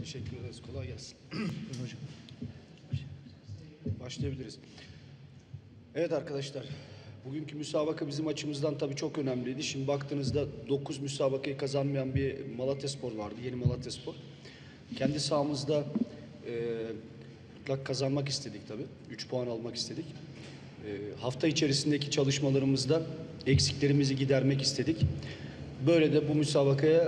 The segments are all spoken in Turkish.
Teşekkür ederiz. Kolay gelsin. Hocam. Başlayabiliriz. Evet arkadaşlar, bugünkü müsabaka bizim açımızdan tabii çok önemliydi. Şimdi baktığınızda 9 müsabakayı kazanmayan bir Malatyaspor vardı, Yeni Malatyaspor. Kendi sahamızda mutlak kazanmak istedik tabii. 3 puan almak istedik. Hafta içerisindeki çalışmalarımızda eksiklerimizi gidermek istedik. Böyle de bu müsabakaya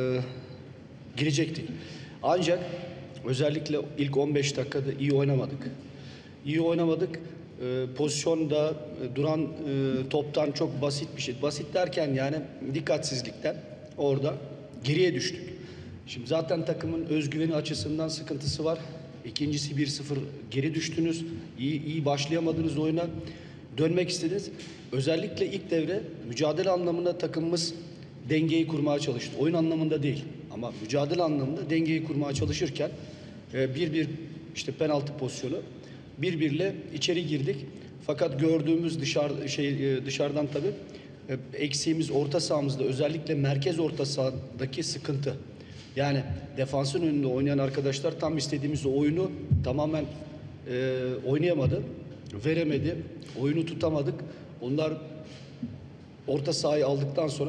girecektik. Ancak özellikle ilk 15 dakikada iyi oynamadık. İyi oynamadık. Pozisyonda duran toptan çok basit bir şey. Basit derken yani dikkatsizlikten orada geriye düştük. Şimdi zaten takımın özgüveni açısından sıkıntısı var. İkincisi 1-0 geri düştünüz. İyi başlayamadınız oyuna. Dönmek istediniz. Özellikle ilk devre mücadele anlamında takımımız dengeyi kurmaya çalıştı. Oyun anlamında değil ama mücadele anlamında dengeyi kurmaya çalışırken 1-1 işte penaltı pozisyonu 1-1'le içeri girdik. Fakat gördüğümüz dışarıdan tabii eksiğimiz orta sahamızda, özellikle merkez orta sahadaki sıkıntı. Yani defansın önünde oynayan arkadaşlar tam istediğimiz oyunu tamamen oynayamadı, veremedi, oyunu tutamadık. Onlar orta sahayı aldıktan sonra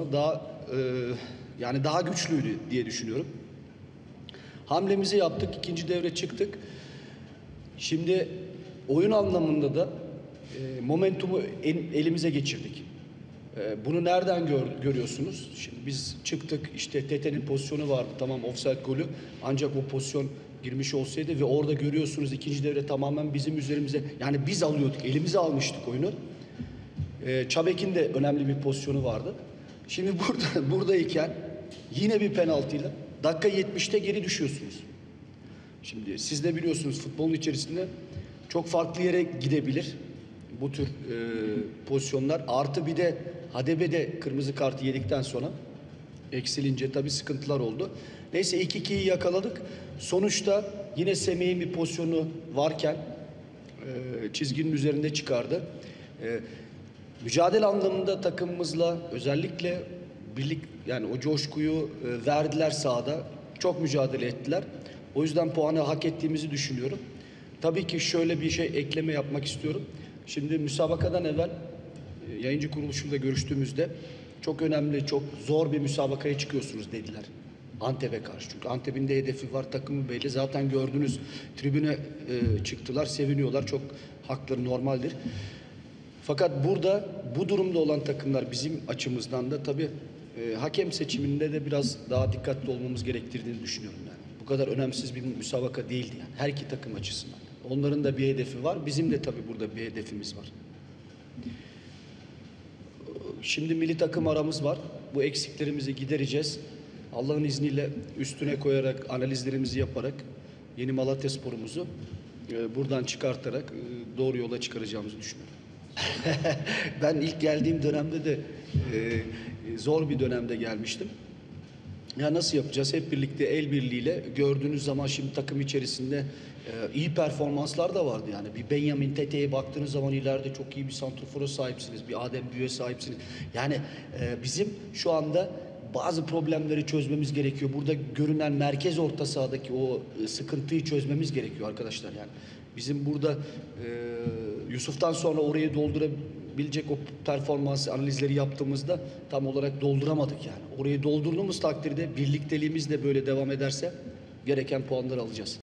daha güçlüydü diye düşünüyorum. Hamlemizi yaptık, ikinci devre çıktık. Şimdi oyun anlamında da momentumu elimize geçirdik. Bunu nereden görüyorsunuz? Şimdi biz çıktık, işte Tete'nin pozisyonu vardı, tamam offside golü, ancak o pozisyon girmiş olsaydı ve orada görüyorsunuz ikinci devre tamamen bizim üzerimize, yani biz alıyorduk, elimize almıştık oyunu. Çabek'in de önemli bir pozisyonu vardı. Şimdi buradayken yine bir penaltıyla dakika 70'te geri düşüyorsunuz. Şimdi siz de biliyorsunuz futbolun içerisinde çok farklı yere gidebilir bu tür pozisyonlar. Artı bir de Hadebe'de kırmızı kartı yedikten sonra eksilince tabii sıkıntılar oldu. Neyse 2-2'yi yakaladık. Sonuçta yine Semih'in bir pozisyonu varken çizginin üzerinde çıkardı. Mücadele anlamında takımımızla özellikle yani o coşkuyu verdiler sahada. Çok mücadele ettiler. O yüzden puanı hak ettiğimizi düşünüyorum. Tabii ki şöyle bir şey ekleme yapmak istiyorum. Şimdi müsabakadan evvel yayıncı kuruluşuyla görüştüğümüzde çok önemli, çok zor bir müsabakaya çıkıyorsunuz dediler. Antep'e karşı. Çünkü Antep'in de hedefi var, takımı belli. Zaten gördünüz, tribüne çıktılar, seviniyorlar. Çok hakları normaldir. Fakat bu durumda olan takımlar bizim açımızdan da tabii hakem seçiminde de biraz daha dikkatli olmamız gerektirdiğini düşünüyorum yani. Bu kadar önemsiz bir müsabaka değildi yani her iki takım açısından. Onların da bir hedefi var, bizim de tabii burada bir hedefimiz var. Şimdi milli takım aramız var. Bu eksiklerimizi gidereceğiz. Allah'ın izniyle üstüne koyarak, analizlerimizi yaparak Yeni Malatyaspor'umuzu buradan çıkartarak doğru yola çıkaracağımızı düşünüyorum. Ben ilk geldiğim dönemde de zor bir dönemde gelmiştim. Ya nasıl yapacağız? Hep birlikte el birliğiyle gördüğünüz zaman şimdi takım içerisinde iyi performanslar da vardı yani. Bir Benjamin Tete'ye baktığınız zaman ileride çok iyi bir santrofora sahipsiniz. Bir Adem Büyü'ye sahipsiniz. Yani bizim şu anda bazı problemleri çözmemiz gerekiyor. Burada görünen merkez orta sahadaki o sıkıntıyı çözmemiz gerekiyor arkadaşlar yani. Bizim burada Yusuf'tan sonra orayı doldurabilecek o performans analizleri yaptığımızda tam olarak dolduramadık yani. Orayı doldurduğumuz takdirde birlikteliğimiz de böyle devam ederse gereken puanları alacağız.